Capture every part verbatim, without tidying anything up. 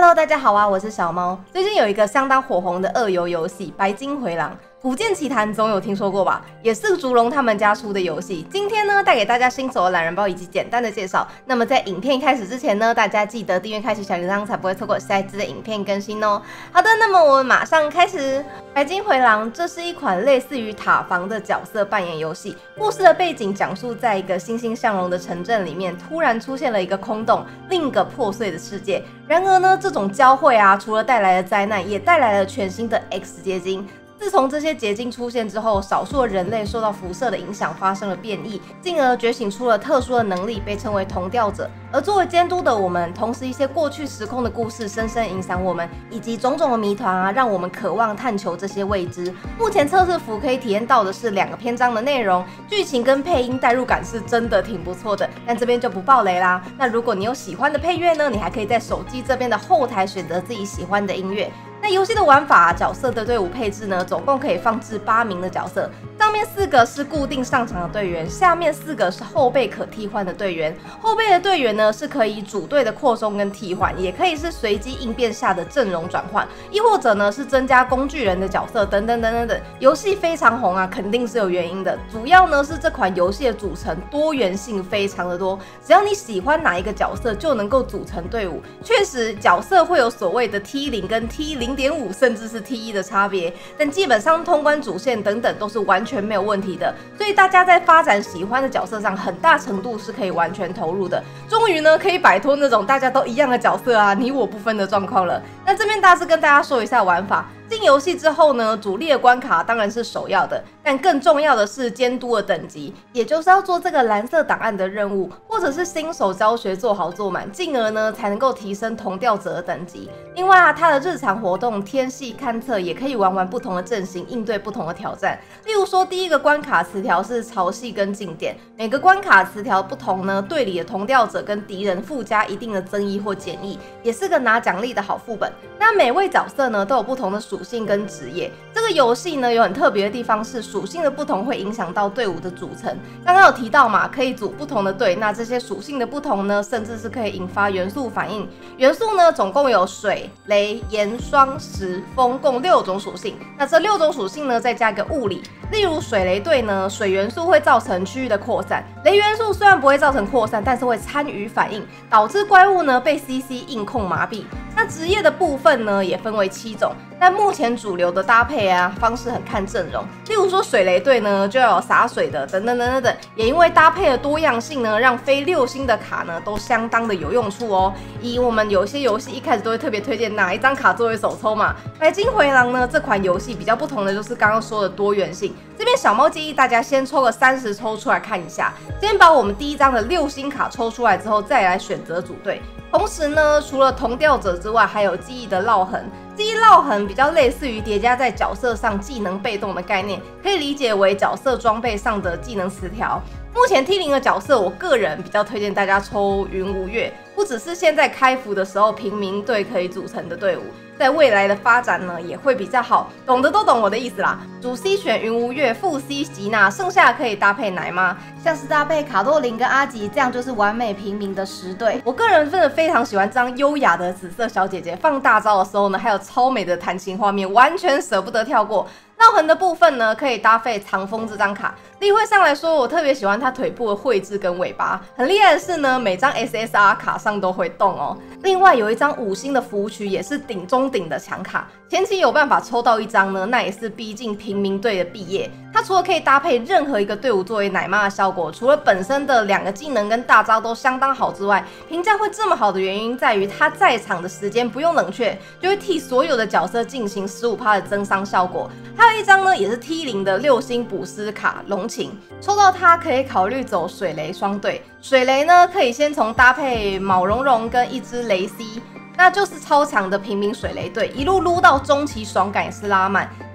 Hello， 大家好啊，我是小猫。最近有一个相当火红的二游游戏《白金回廊》，古剑奇谭总有听说过吧？也是竹龙他们家出的游戏。今天呢，带给大家新手的懒人包以及简单的介绍。那么在影片一开始之前呢，大家记得订阅、开启小铃铛，才不会错过下一支的影片更新哦。好的，那么我们马上开始。白金回廊，这是一款类似于塔防的角色扮演游戏。故事的背景讲述在一个欣欣向荣的城镇里面，突然出现了一个空洞，另一个破碎的世界。然而呢，这种交汇啊，除了带来了灾难，也带来了全新的 X 结晶。自从这些结晶出现之后，少数的人类受到辐射的影响，发生了变异，进而觉醒出了特殊的能力，被称为同调者。而作为监督的我们，同时一些过去时空的故事深深影响我们，以及种种的谜团啊，让我们渴望探求这些未知。目前测试服可以体验到的是两个篇章的内容，剧情跟配音代入感是真的挺不错的，但这边就不爆雷啦。那如果你有喜欢的配乐呢，你还可以在手机这边的后台选择自己喜欢的音乐。那游戏的玩法、啊，角色的队伍配置呢，总共可以放置八名的角色，上面四个是固定上场的队员，下面四个是后备可替换的队员。后备的队员呢是可以组队的扩充跟替换，也可以是随机应变下的阵容转换，亦或者呢是增加工具人的角色等等等等等。游戏非常红啊，肯定是有原因的。主要呢是这款游戏的组成多元性非常的多，只要你喜欢哪一个角色，就能够组成队伍。确实，角色会有所谓的 T 零 跟 T 零点五 甚至是 T 一 的差别，但基本上通关主线等等都是完全没有问题的，所以大家在发展喜欢的角色上，很大程度是可以完全投入的。终于呢，可以摆脱那种大家都一样的角色啊，你我不分的状况了。那这边大致跟大家说一下玩法。进游戏之后呢，主力的关卡当然是首要的，但更重要的是监督的等级，也就是要做这个蓝色档案的任务，或者是新手教学做好做满，进而呢才能够提升同调者的等级。另外啊，它的日常活动、天系勘测也可以玩玩不同的阵型，应对不同的挑战。例如说，第一个关卡词条是潮汐跟静电，每个关卡词条不同呢，队里的同调者跟敌人附加一定的增益或减益，也是个拿奖励的好副本。那每位角色呢都有不同的属性跟职业。这个游戏呢有很特别的地方是属性的不同会影响到队伍的组成。刚刚有提到嘛，可以组不同的队，那这些属性的不同呢，甚至是可以引发元素反应。元素呢总共有水、雷、盐、霜、石、风，共六种属性。那这六种属性呢再加一个物理。例如水雷队呢，水元素会造成区域的扩散，雷元素虽然不会造成扩散，但是会参与反应，导致怪物呢被 C C 硬控麻痹。那职业的部分呢也分为七种，但目前主流的搭配啊方式很看阵容。例如说水雷队呢就要有洒水的等等等等等，也因为搭配的多样性呢，让非六星的卡呢都相当的有用处哦。以我们有些游戏一开始都会特别推荐哪一张卡作为首抽嘛，白金回廊呢这款游戏比较不同的就是刚刚说的多元性。这边小猫建议大家先抽个三十抽出来看一下，先把我们第一张的六星卡抽出来之后，再来选择组队。同时呢，除了同调者之外，还有记忆的烙痕。记忆烙痕比较类似于叠加在角色上技能被动的概念，可以理解为角色装备上的技能词条。目前 T 零 的角色，我个人比较推荐大家抽云无月，不只是现在开服的时候平民队可以组成的队伍，在未来的发展呢也会比较好，懂的都懂我的意思啦。主 C 选云无月，副 C 吉娜，剩下的可以搭配奶妈，像是搭配卡多琳跟阿吉，这样就是完美平民的十队。我个人真的非常喜欢这张优雅的紫色小姐姐，放大招的时候呢，还有超美的弹琴画面，完全舍不得跳过。烙痕的部分呢，可以搭配藏风这张卡。例会上来说，我特别喜欢它腿部的绘制跟尾巴。很厉害的是呢，每张 S S R 卡上都会动哦。另外有一张五星的服曲，也是顶中顶的强卡。前期有办法抽到一张呢，那也是逼近平民队的毕业。它除了可以搭配任何一个队伍作为奶妈的效果，除了本身的两个技能跟大招都相当好之外，评价会这么好的原因在于它在场的时间不用冷却，就会替所有的角色进行 百分之十五 的增伤效果。还有一张呢，也是 T 零 的六星补师卡龙琴，抽到它可以考虑走水雷双队。水雷呢，可以先从搭配毛茸茸跟一只雷 C。那就是超强的平民水雷队，一路撸到中期爽感也是拉满。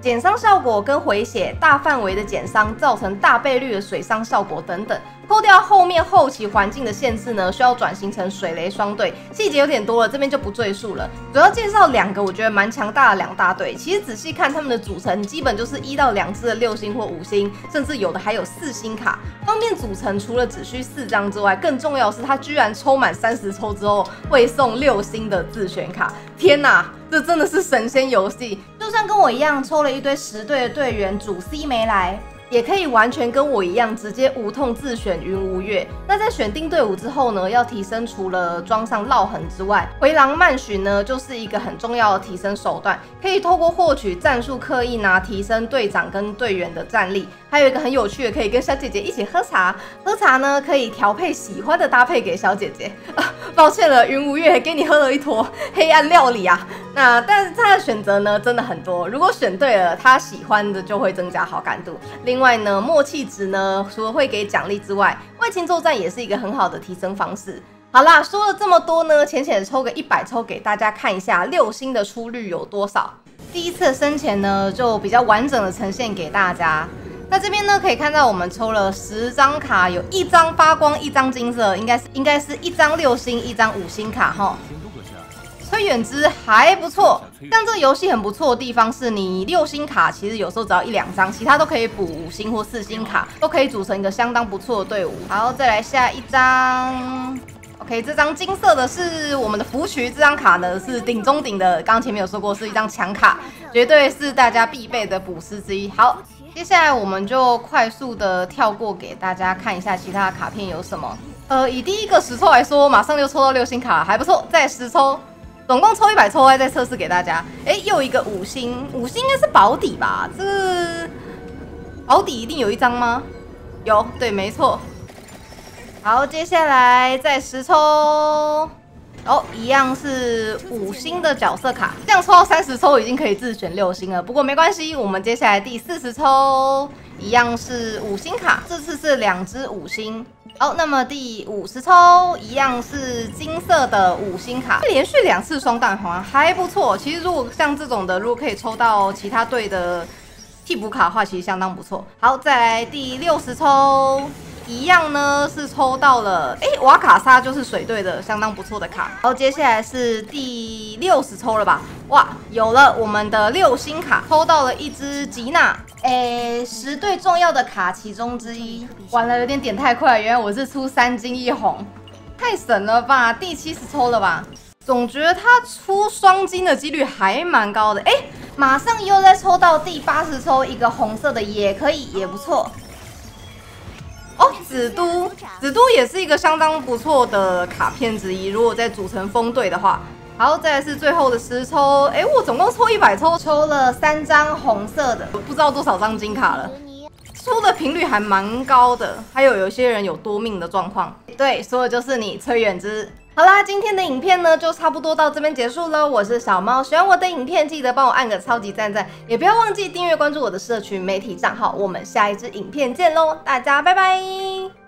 减伤效果跟回血，大范围的减伤造成大倍率的水伤效果等等。扣掉后面后期环境的限制呢，需要转型成水雷双队，细节有点多了，这边就不赘述了。主要介绍两个我觉得蛮强大的两大队，其实仔细看他们的组成，基本就是一到两只的六星或五星，甚至有的还有四星卡。方便组成，除了只需四张之外，更重要的是它居然抽满三十抽之后会送六星的自选卡。天哪，这真的是神仙游戏！就算跟我一样抽了一堆十队的队员，主 C 没来，也可以完全跟我一样，直接无痛自选云无月。那在选定队伍之后呢，要提升除了装上烙痕之外，回廊慢巡呢就是一个很重要的提升手段，可以透过获取战术刻印啊，提升队长跟队员的战力。还有一个很有趣的，可以跟小姐姐一起喝茶。喝茶呢，可以调配喜欢的搭配给小姐姐。啊，抱歉了，云无月给你喝了一坨黑暗料理啊。那但是他的选择呢，真的很多。如果选对了，他喜欢的就会增加好感度。另外呢，默契值呢，除了会给奖励之外，为情作战也是一个很好的提升方式。好啦，说了这么多呢，浅浅抽个一百抽给大家看一下六星的出率有多少。第一次的深浅呢，就比较完整的呈现给大家。那这边呢，可以看到我们抽了十张卡，有一张发光，一张金色，应该是应该是一张六星，一张五星卡哈。推远之还不错，像这个游戏很不错的地方是你六星卡其实有时候只要一两张，其他都可以补五星或四星卡，都可以组成一个相当不错的队伍。好，再来下一张。OK， 这张金色的是我们的福渠，这张卡呢是顶中顶的，刚刚前面有说过是一张强卡，绝对是大家必备的补师之一。好，接下来我们就快速的跳过给大家看一下其他的卡片有什么。呃，以第一个十抽来说，马上就抽到六星卡，还不错。再十抽。总共抽一百抽，再测试给大家。哎，又一个五星，五星应该是保底吧？这个保底一定有一张吗？有，对，没错。好，接下来再十抽，哦，一样是五星的角色卡，这样抽到三十抽已经可以自选六星了。不过没关系，我们接下来第四十抽一样是五星卡，这次是两只五星。好，那么第五十抽一样是金色的五星卡，连续两次双蛋黄还不错。其实如果像这种的，如果可以抽到其他队的替补卡的话，其实相当不错。好，再来第六十抽，一样呢是抽到了，哎，瓦卡莎就是水队的相当不错的卡。好，接下来是第六十抽了吧？哇，有了我们的六星卡，抽到了一只吉娜。诶，十队重要的卡其中之一，完了，有点点太快了，原来我是出三金一红，太神了吧！第七十抽了吧？总觉得他出双金的几率还蛮高的。哎，马上又再抽到第八十抽一个红色的，也可以，也不错。哦，紫都，紫都也是一个相当不错的卡片之一，如果再组成风队的话。好，再来是最后的十抽，哎，我总共抽一百抽，抽了三张红色的，不知道多少张金卡了，抽的频率还蛮高的。还有有些人有多命的状况，对，说的就是你崔远之。好啦，今天的影片呢就差不多到这边结束了。我是小猫，喜欢我的影片记得帮我按个超级赞赞，也不要忘记订阅关注我的社群媒体账号。我们下一支影片见喽，大家拜拜。